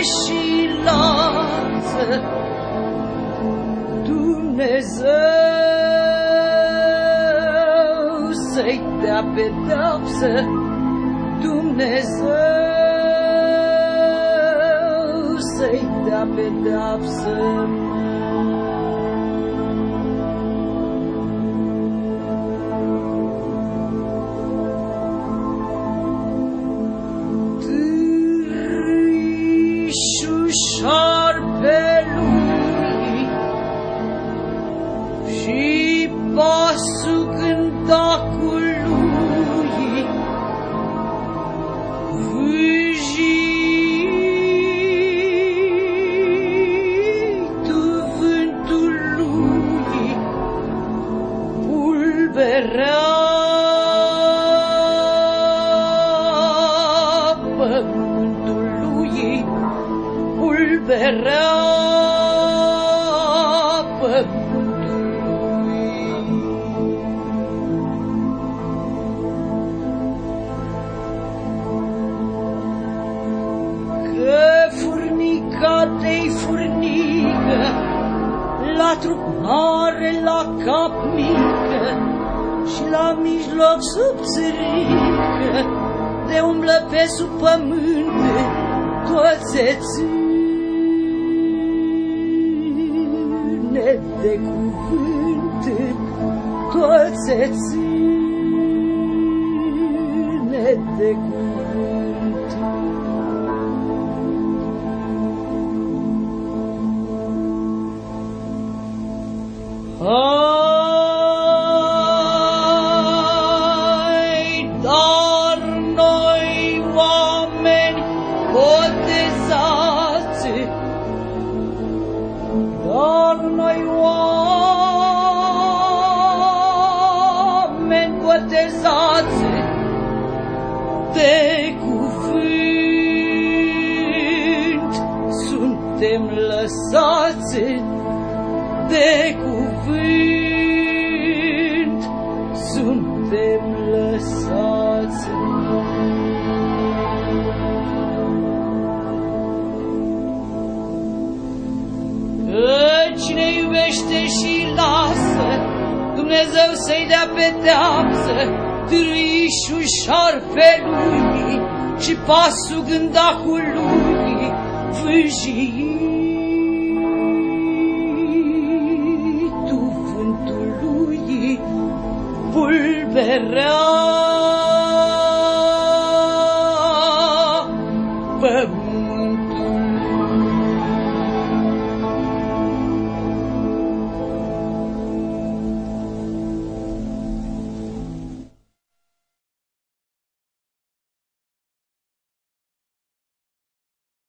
și lasă Dumnezeu să-i dea pedeapsă, Dumnezeu să-i dea pedeapsă. Șarpelui și pasul cântacului, vâjitul vântului, pulberea pământului, pulberea pământului. Că furnica de-i furnică, la trup mare, la cap mică și la mijloc subțirică, de umblă pe sub pământ toți se ține de cuvânt, toți se ține de cuvânt. Hai, dar noi oameni botezați, dar noi oameni botezați de cuvânt suntem lăsați, de cuvânt suntem lăsați. Cine iubește și lasă, Dumnezeu să-i dea pedeapsă, târâișul șarpelui și pasul gândacului, vâjitul vântului, pulberea